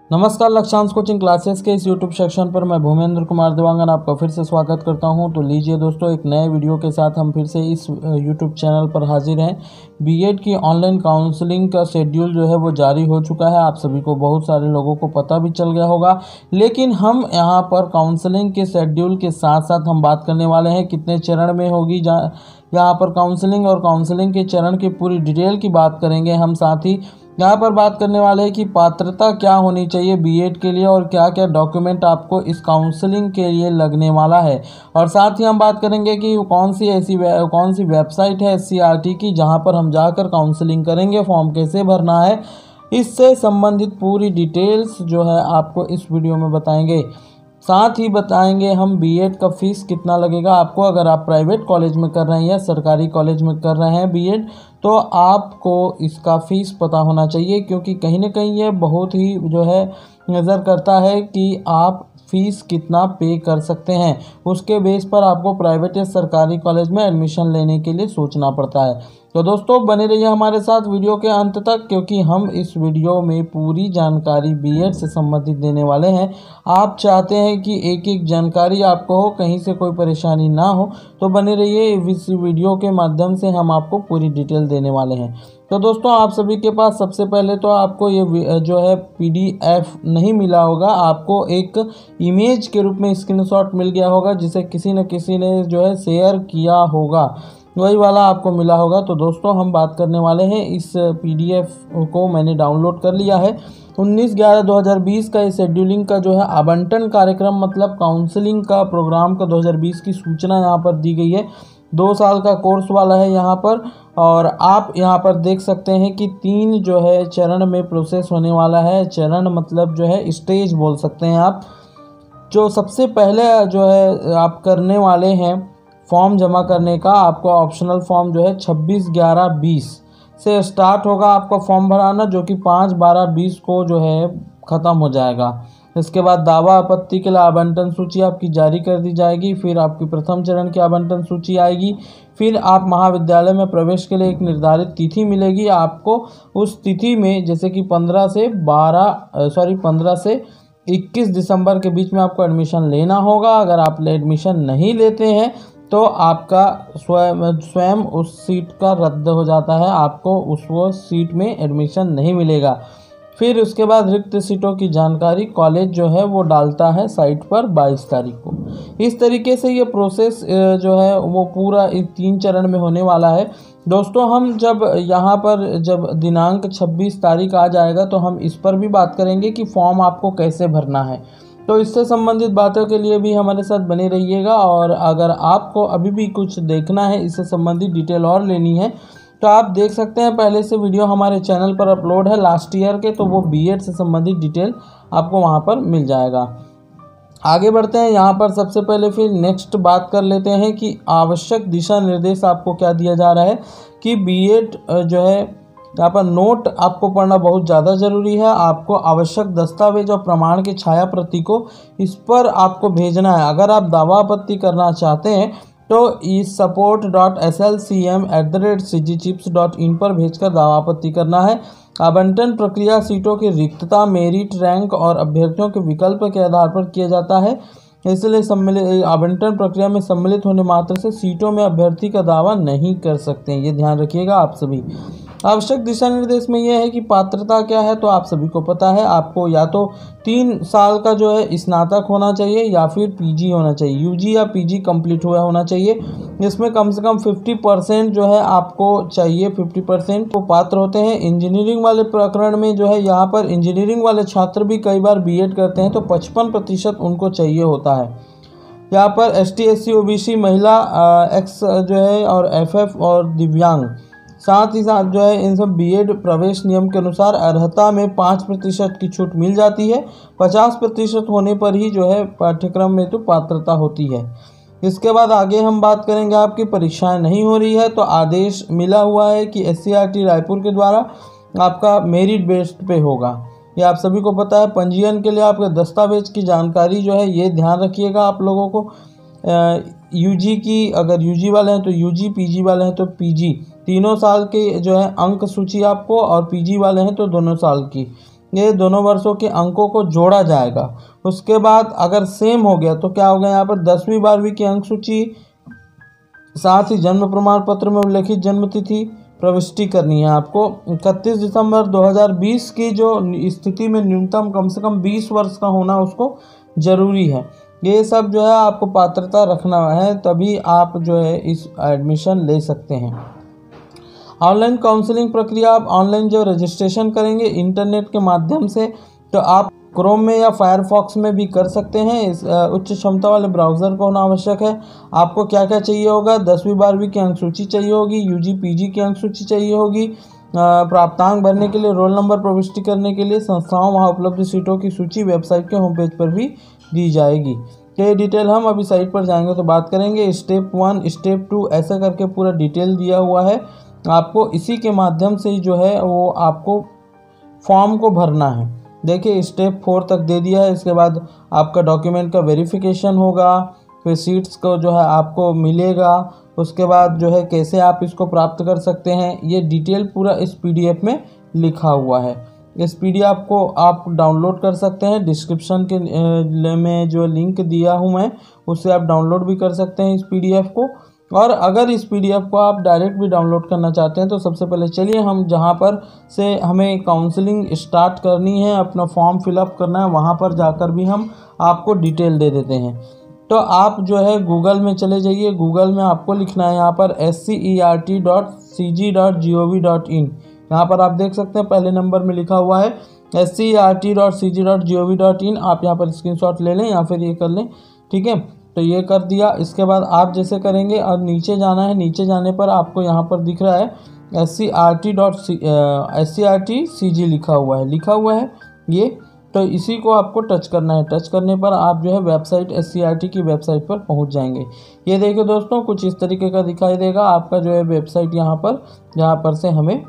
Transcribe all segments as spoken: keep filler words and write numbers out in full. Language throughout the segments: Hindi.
नमस्कार, लक्ष्यांश कोचिंग क्लासेस के इस यूट्यूब सेक्शन पर मैं भूमेंद्र कुमार देवांगन आपका फिर से स्वागत करता हूं। तो लीजिए दोस्तों, एक नए वीडियो के साथ हम फिर से इस यूट्यूब चैनल पर हाजिर हैं। बीएड की ऑनलाइन काउंसलिंग का शेड्यूल जो है वो जारी हो चुका है। आप सभी को, बहुत सारे लोगों को पता भी चल गया होगा, लेकिन हम यहां पर काउंसलिंग के शेड्यूल के साथ साथ हम बात करने वाले हैं कितने चरण में होगी यहाँ पर काउंसलिंग, और काउंसलिंग के चरण की पूरी डिटेल की बात करेंगे हम। साथ ही यहाँ पर बात करने वाले हैं कि पात्रता क्या होनी चाहिए बीएड के लिए और क्या क्या डॉक्यूमेंट आपको इस काउंसलिंग के लिए लगने वाला है। और साथ ही हम बात करेंगे कि कौन सी ऐसी कौन सी वेबसाइट है एससीईआरटी की जहाँ पर हम जाकर काउंसलिंग करेंगे, फॉर्म कैसे भरना है, इससे संबंधित पूरी डिटेल्स जो है आपको इस वीडियो में बताएंगे। साथ ही बताएंगे हम बीएड का फीस कितना लगेगा आपको। अगर आप प्राइवेट कॉलेज में कर रहे हैं या सरकारी कॉलेज में कर रहे हैं बीएड, तो आपको इसका फीस पता होना चाहिए, क्योंकि कहीं ना कहीं ये बहुत ही जो है नज़र करता है कि आप फीस कितना पे कर सकते हैं। उसके बेस पर आपको प्राइवेट या सरकारी कॉलेज में एडमिशन लेने के लिए सोचना पड़ता है। तो दोस्तों, बने रहिए हमारे साथ वीडियो के अंत तक, क्योंकि हम इस वीडियो में पूरी जानकारी बीएड से संबंधित देने वाले हैं। आप चाहते हैं कि एक एक जानकारी आपको हो, कहीं से कोई परेशानी ना हो, तो बने रहिए। इस वीडियो के माध्यम से हम आपको पूरी डिटेल देने वाले हैं। तो दोस्तों, आप सभी के पास सबसे पहले तो आपको ये जो है पीडीएफ नहीं मिला होगा, आपको एक इमेज के रूप में स्क्रीनशॉट मिल गया होगा, जिसे किसी न किसी ने जो है शेयर किया होगा, वही वाला आपको मिला होगा। तो दोस्तों, हम बात करने वाले हैं, इस पीडीएफ को मैंने डाउनलोड कर लिया है। उन्नीस ग्यारह दो हज़ार बीस का इस शेड्यूलिंग का जो है आवंटन कार्यक्रम, मतलब काउंसलिंग का प्रोग्राम का दो हज़ार बीस की सूचना यहाँ पर दी गई है। दो साल का कोर्स वाला है यहाँ पर, और आप यहाँ पर देख सकते हैं कि तीन जो है चरण में प्रोसेस होने वाला है। चरण मतलब जो है स्टेज बोल सकते हैं आप। जो सबसे पहले जो है आप करने वाले हैं फॉर्म जमा करने का, आपको ऑप्शनल फॉर्म जो है छब्बीस ग्यारह बीस से स्टार्ट होगा आपका फॉर्म भराना, जो कि पाँच बारह बीस को जो है ख़त्म हो जाएगा। इसके बाद दावा आपत्ति के लिए आवंटन सूची आपकी जारी कर दी जाएगी। फिर आपकी प्रथम चरण की आवंटन सूची आएगी। फिर आप महाविद्यालय में प्रवेश के लिए एक निर्धारित तिथि मिलेगी आपको। उस तिथि में जैसे कि पंद्रह से बारह सॉरी पंद्रह से इक्कीस दिसंबर के बीच में आपको एडमिशन लेना होगा। अगर आप एडमिशन नहीं लेते हैं तो आपका स्वयं स्वयं उस सीट का रद्द हो जाता है, आपको उस वो सीट में एडमिशन नहीं मिलेगा। फिर उसके बाद रिक्त सीटों की जानकारी कॉलेज जो है वो डालता है साइट पर बाईस तारीख को। इस तरीके से ये प्रोसेस जो है वो पूरा तीन चरण में होने वाला है। दोस्तों, हम जब यहाँ पर जब दिनांक छब्बीस तारीख आ जाएगा तो हम इस पर भी बात करेंगे कि फॉर्म आपको कैसे भरना है। तो इससे संबंधित बातों के लिए भी हमारे साथ बने रहिएगा। और अगर आपको अभी भी कुछ देखना है, इससे संबंधित डिटेल और लेनी है, तो आप देख सकते हैं पहले से वीडियो हमारे चैनल पर अपलोड है लास्ट ईयर के, तो वो बीएड से संबंधित डिटेल आपको वहां पर मिल जाएगा। आगे बढ़ते हैं। यहाँ पर सबसे पहले फिर नेक्स्ट बात कर लेते हैं कि आवश्यक दिशा निर्देश आपको क्या दिया जा रहा है कि बीएड जो है यहाँ पर नोट आपको पढ़ना बहुत ज़्यादा ज़रूरी है। आपको आवश्यक दस्तावेज और प्रमाण की छाया प्रति को इस पर आपको भेजना है। अगर आप दावा आपत्ति करना चाहते हैं तो इस support dot S L C M at the rate C G chips dot in पर भेजकर दावा आपत्ति करना है। आवंटन प्रक्रिया सीटों की रिक्तता, मेरिट, रैंक और अभ्यर्थियों के विकल्प के आधार पर किया जाता है, इसलिए सम्मिलित आवंटन प्रक्रिया में सम्मिलित होने मात्र से सीटों में अभ्यर्थी का दावा नहीं कर सकते हैं। ये ध्यान रखिएगा आप सभी। आवश्यक दिशा निर्देश में यह है कि पात्रता क्या है, तो आप सभी को पता है, आपको या तो तीन साल का जो है स्नातक होना चाहिए या फिर पीजी होना चाहिए, यूजी या पीजी कंप्लीट हुआ होना चाहिए। इसमें कम से कम पचास परसेंट जो है आपको चाहिए, पचास परसेंट को पात्र होते हैं। इंजीनियरिंग वाले प्रकरण में जो है यहाँ पर इंजीनियरिंग वाले छात्र भी कई बार बीएड करते हैं, तो पचपन प्रतिशत उनको चाहिए होता है। यहाँ पर S T S C O B C, महिला, एक्स जो है और एफ एफ और दिव्यांग, साथ ही साथ जो है इन सब बीएड प्रवेश नियम के अनुसार अर्हता में पाँच प्रतिशत की छूट मिल जाती है। पचास प्रतिशत होने पर ही जो है पाठ्यक्रम में तो पात्रता होती है। इसके बाद आगे हम बात करेंगे, आपकी परीक्षाएं नहीं हो रही है तो आदेश मिला हुआ है कि एससीईआरटी रायपुर के द्वारा आपका मेरिट बेस्ड पे होगा। ये आप सभी को पता है। पंजीयन के लिए आपके दस्तावेज की जानकारी जो है ये ध्यान रखिएगा आप लोगों को। यूजी की, अगर यूजी वाले हैं तो यूजी, पीजी वाले हैं तो पीजी, तीनों साल के जो है अंक सूची आपको, और पीजी वाले हैं तो दोनों साल की। ये दोनों वर्षों के अंकों को जोड़ा जाएगा। उसके बाद अगर सेम हो गया तो क्या होगा, यहाँ पर दसवीं बारहवीं की अंक सूची, साथ ही जन्म प्रमाण पत्र में उल्लेखित जन्म तिथि प्रविष्टि करनी है आपको। इकतीस दिसंबर दो हज़ार बीस की जो स्थिति में न्यूनतम कम से कम बीस वर्ष का होना उसको ज़रूरी है। ये सब जो है आपको पात्रता रखना है, तभी आप जो है इस एडमिशन ले सकते हैं। ऑनलाइन काउंसलिंग प्रक्रिया, आप ऑनलाइन जो रजिस्ट्रेशन करेंगे इंटरनेट के माध्यम से, तो आप क्रोम में या फायरफॉक्स में भी कर सकते हैं। इस उच्च क्षमता वाले ब्राउज़र को होना आवश्यक है। आपको क्या क्या चाहिए होगा, दसवीं बारहवीं की अंक सूची चाहिए होगी, यूजी पीजी की अंक सूची चाहिए होगी, प्राप्तांक भरने के लिए, रोल नंबर प्रविष्टि करने के लिए, संस्थाओं वहाँ उपलब्ध सीटों की सूची वेबसाइट के होम पेज पर भी दी जाएगी। तो ये डिटेल हम अभी साइट पर जाएंगे तो बात करेंगे। स्टेप वन, स्टेप टू, ऐसा करके पूरा डिटेल दिया हुआ है। आपको इसी के माध्यम से जो है वो आपको फॉर्म को भरना है। देखिए स्टेप फोर तक दे दिया है। इसके बाद आपका डॉक्यूमेंट का वेरिफिकेशन होगा, फिर सीट्स को जो है आपको मिलेगा, उसके बाद जो है कैसे आप इसको प्राप्त कर सकते हैं, ये डिटेल पूरा इस पीडीएफ में लिखा हुआ है। इस पीडीएफ को आप डाउनलोड कर सकते हैं। डिस्क्रिप्शन के में जो लिंक दिया हूँ मैं, उससे आप डाउनलोड भी कर सकते हैं इस पीडीएफ को। और अगर इस पीडीएफ को आप डायरेक्ट भी डाउनलोड करना चाहते हैं तो सबसे पहले चलिए हम जहां पर से हमें काउंसलिंग स्टार्ट करनी है, अपना फॉर्म फिलअप करना है, वहां पर जाकर भी हम आपको डिटेल दे देते हैं। तो आप जो है गूगल में चले जाइए। गूगल में आपको लिखना है यहाँ पर S C E R T dot C G dot G O V dot in. यहाँ पर आप देख सकते हैं पहले नंबर में लिखा हुआ है S C E R T dot C G dot G O V dot in. आप यहाँ पर स्क्रीनशॉट ले लें या फिर ये कर लें, ठीक है। तो ये कर दिया। इसके बाद आप जैसे करेंगे और नीचे जाना है। नीचे जाने पर आपको यहाँ पर दिख रहा है S C R T dot C S C R T C G लिखा हुआ है लिखा हुआ है ये। तो इसी को आपको टच करना है। टच करने पर आप जो है website S C R T की वेबसाइट पर पहुँच जाएंगे। ये देखिए दोस्तों, कुछ इस तरीके का दिखाई देगा आपका जो है वेबसाइट यहाँ पर, जहाँ पर से हमें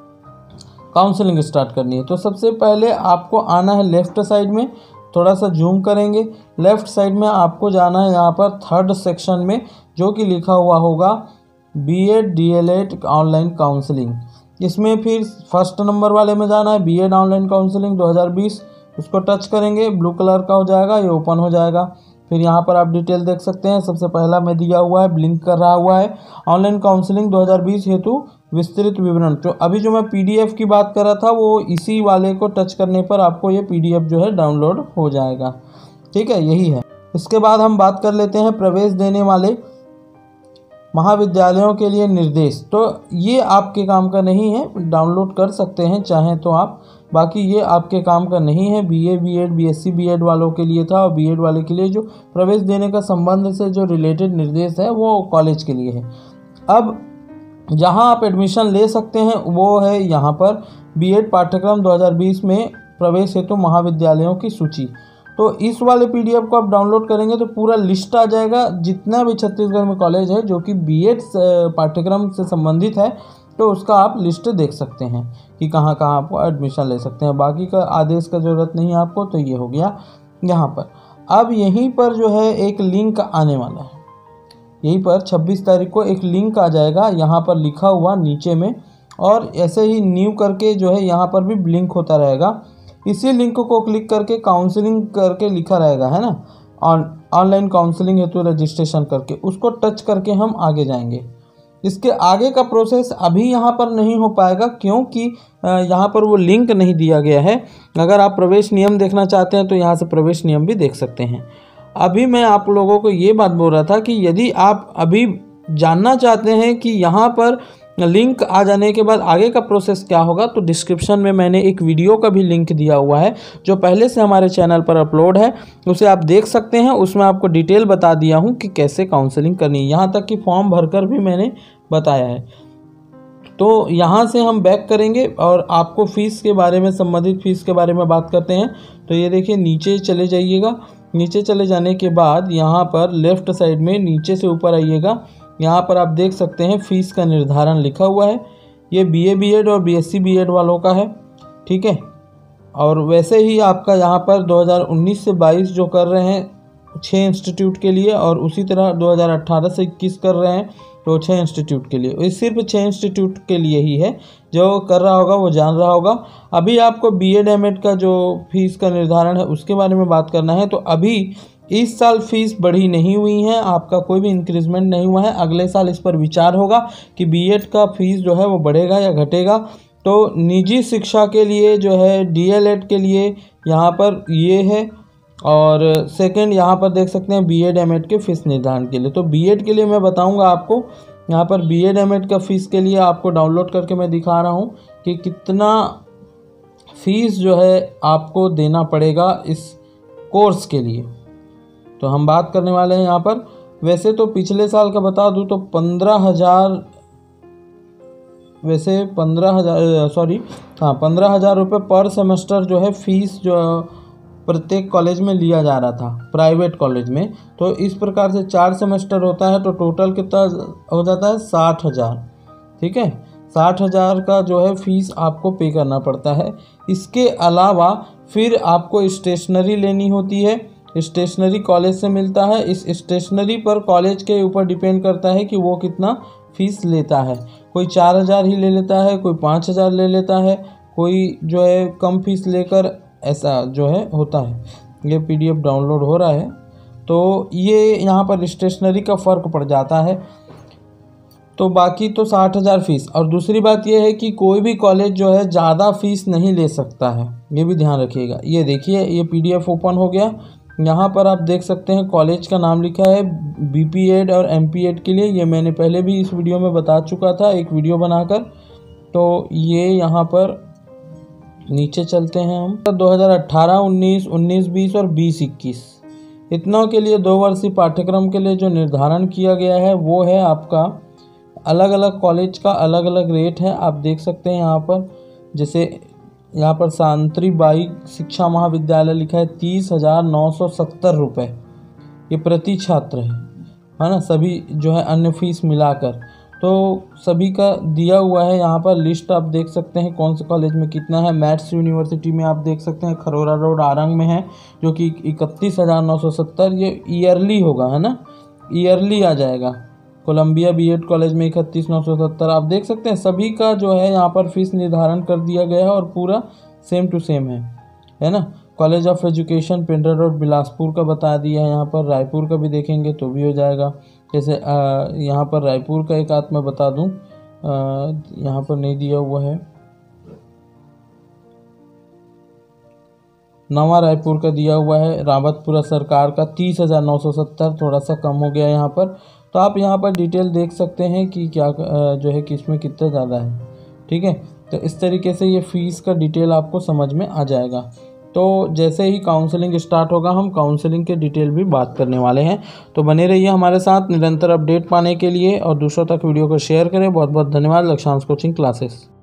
काउंसलिंग स्टार्ट करनी है। तो सबसे पहले आपको आना है लेफ़्ट साइड में, थोड़ा सा जूम करेंगे। लेफ़्ट साइड में आपको जाना है यहाँ पर थर्ड सेक्शन में, जो कि लिखा हुआ होगा B Ed D El Ed online counselling. इसमें फिर फर्स्ट नंबर वाले में जाना है, बी एड ऑनलाइन काउंसलिंग दो हज़ार बीस। उसको टच करेंगे, ब्लू कलर का हो जाएगा, ये ओपन हो जाएगा। फिर यहाँ पर आप डिटेल देख सकते हैं। सबसे पहला में दिया हुआ है, ब्लिंक कर रहा हुआ है, ऑनलाइन काउंसलिंग दो हज़ार बीस हेतु विस्तृत विवरण। जो अभी जो मैं पीडीएफ की बात कर रहा था वो इसी वाले को टच करने पर आपको ये पीडीएफ जो है डाउनलोड हो जाएगा, ठीक है, यही है। इसके बाद हम बात कर लेते हैं प्रवेश देने वाले महाविद्यालयों के लिए निर्देश। तो ये आपके काम का नहीं है, डाउनलोड कर सकते हैं चाहें तो आप, बाकी ये आपके काम का नहीं है। बीए बीएड बीएससी बीएड वालों के लिए था, और बीएड वाले के लिए जो प्रवेश देने का संबंध से जो रिलेटेड निर्देश है वो कॉलेज के लिए है। अब जहां आप एडमिशन ले सकते हैं वो है यहाँ पर बीएड पाठ्यक्रम दो हज़ार बीस में प्रवेश हेतु महाविद्यालयों की सूची। तो इस वाले पीडीएफ को आप डाउनलोड करेंगे तो पूरा लिस्ट आ जाएगा, जितना भी छत्तीसगढ़ में कॉलेज है जो कि बीएड पाठ्यक्रम से संबंधित है, तो उसका आप लिस्ट देख सकते हैं कि कहाँ कहाँ आपको एडमिशन ले सकते हैं। बाकी का आदेश का ज़रूरत नहीं है आपको। तो ये हो गया यहाँ पर। अब यहीं पर जो है एक लिंक आने वाला है, यहीं पर छब्बीस तारीख को एक लिंक आ जाएगा, यहाँ पर लिखा हुआ नीचे में, और ऐसे ही न्यू करके जो है यहाँ पर भी लिंक होता रहेगा। इसी लिंक को क्लिक करके काउंसलिंग करके लिखा रहेगा, है ना, ऑन ऑनलाइन काउंसलिंग हेतु रजिस्ट्रेशन करके, उसको टच करके हम आगे जाएंगे। इसके आगे का प्रोसेस अभी यहाँ पर नहीं हो पाएगा, क्योंकि यहाँ पर वो लिंक नहीं दिया गया है। अगर आप प्रवेश नियम देखना चाहते हैं तो यहाँ से प्रवेश नियम भी देख सकते हैं। अभी मैं आप लोगों को ये बात बोल रहा था कि यदि आप अभी जानना चाहते हैं कि यहाँ पर लिंक आ जाने के बाद आगे का प्रोसेस क्या होगा, तो डिस्क्रिप्शन में मैंने एक वीडियो का भी लिंक दिया हुआ है जो पहले से हमारे चैनल पर अपलोड है, उसे आप देख सकते हैं। उसमें आपको डिटेल बता दिया हूँ कि कैसे काउंसलिंग करनी है, यहाँ तक कि फॉर्म भरकर भी मैंने बताया है। तो यहाँ से हम बैक करेंगे और आपको फ़ीस के बारे में, संबंधित फ़ीस के बारे में बात करते हैं। तो ये देखिए नीचे चले जाइएगा। नीचे चले जाने के बाद यहाँ पर लेफ़्ट साइड में नीचे से ऊपर आइएगा, यहाँ पर आप देख सकते हैं फ़ीस का निर्धारण लिखा हुआ है। ये बीए बीएड और बीएससी बीएड वालों का है, ठीक है। और वैसे ही आपका यहाँ पर दो हज़ार उन्नीस से बाईस जो कर रहे हैं छः इंस्टीट्यूट के लिए, और उसी तरह दो हज़ार अठारह से इक्कीस कर रहे हैं तो छः इंस्टीट्यूट के लिए, ये सिर्फ छः इंस्टीट्यूट के लिए ही है। जो कर रहा होगा वो जान रहा होगा। अभी आपको बीएड एमएड का जो फीस का निर्धारण है उसके बारे में बात करना है। तो अभी इस साल फीस बढ़ी नहीं हुई है, आपका कोई भी इंक्रीजमेंट नहीं हुआ है। अगले साल इस पर विचार होगा कि बीएड का फीस जो है वो बढ़ेगा या घटेगा। तो निजी शिक्षा के लिए जो है डीएलएड के लिए यहाँ पर ये है, और सेकंड यहाँ पर देख सकते हैं बीएड एमएड के फीस निर्धारण के लिए। तो बीएड के लिए मैं बताऊंगा आपको, यहाँ पर बीएड एमएड का फीस के लिए आपको डाउनलोड करके मैं दिखा रहा हूँ कि कितना फीस जो है आपको देना पड़ेगा इस कोर्स के लिए। तो हम बात करने वाले हैं यहाँ पर। वैसे तो पिछले साल का बता दूँ तो पंद्रह हज़ार वैसे पंद्रह हज़ार सॉरी हाँ पंद्रह हज़ार रुपये पर सेमेस्टर जो है फीस जो प्रत्येक कॉलेज में लिया जा रहा था, प्राइवेट कॉलेज में। तो इस प्रकार से चार सेमेस्टर होता है तो टोटल कितना हो जाता है, साठ हज़ार। ठीक है, साठ हज़ार का जो है फीस आपको पे करना पड़ता है। इसके अलावा फिर आपको स्टेशनरी लेनी होती है, स्टेशनरी कॉलेज से मिलता है। इस स्टेशनरी पर कॉलेज के ऊपर डिपेंड करता है कि वो कितना फीस लेता है। कोई चार हज़ार ही ले लेता है, कोई पाँच हज़ार ले लेता है, कोई जो है कम फीस लेकर, ऐसा जो है होता है। ये पीडीएफ डाउनलोड हो रहा है। तो ये यहाँ पर स्टेशनरी का फ़र्क पड़ जाता है। तो बाकी तो साठ हज़ार फीस। और दूसरी बात यह है कि कोई भी कॉलेज जो है ज़्यादा फीस नहीं ले सकता है, ये भी ध्यान रखिएगा। ये देखिए, ये पीडीएफ ओपन हो गया। यहाँ पर आप देख सकते हैं कॉलेज का नाम लिखा है बीपीएड और एमपीएड के लिए। ये मैंने पहले भी इस वीडियो में बता चुका था, एक वीडियो बनाकर। तो ये यहाँ पर नीचे चलते हैं हम। दो हज़ार अठारह उन्नीस, उन्नीस बीस और बीस इक्कीस इतनों के लिए दो वर्षीय पाठ्यक्रम के लिए जो निर्धारण किया गया है वो है आपका, अलग अलग कॉलेज का अलग अलग रेट है। आप देख सकते हैं यहाँ पर, जैसे यहाँ पर सावित्री बाई शिक्षा महाविद्यालय लिखा है तीस हज़ार नौ सौ सत्तर रुपये, ये प्रति छात्र है है ना, सभी जो है अन्य फीस मिलाकर। तो सभी का दिया हुआ है यहाँ पर लिस्ट, आप देख सकते हैं कौन से कॉलेज में कितना है। मैथ्स यूनिवर्सिटी में आप देख सकते हैं खरोरा रोड आरंग में है, जो कि इकतीस हज़ार नौ सौ सत्तर, ये ईयरली होगा, है ना, ईयरली आ जाएगा। कोलंबिया बीएड कॉलेज में इकतीस नौ सौ सत्तर। आप देख सकते हैं सभी का जो है यहाँ पर फीस निर्धारण कर दिया गया है और पूरा सेम टू सेम है है ना। College of education Pindra road Bilaspur का बता दिया है। यहाँ पर रायपुर का भी देखेंगे तो भी हो जाएगा। जैसे यहाँ पर रायपुर का एक आध मैं बता दूँ, यहाँ पर नहीं दिया हुआ है, नवा रायपुर का दिया हुआ है। रावतपुरा सरकार का तीस हज़ार नौ सौ सत्तर, थोड़ा सा कम हो गया यहाँ पर। तो आप यहाँ पर डिटेल देख सकते हैं कि क्या जो है किसमें कितना ज़्यादा है। ठीक है, तो इस तरीके से ये फ़ीस का डिटेल आपको समझ में आ जाएगा। तो जैसे ही काउंसलिंग स्टार्ट होगा हम काउंसलिंग के डिटेल भी बात करने वाले हैं। तो बने रहिए हमारे साथ निरंतर अपडेट पाने के लिए, और दूसरों तक वीडियो को शेयर करें। बहुत बहुत धन्यवाद। Lakshyansh coaching classes.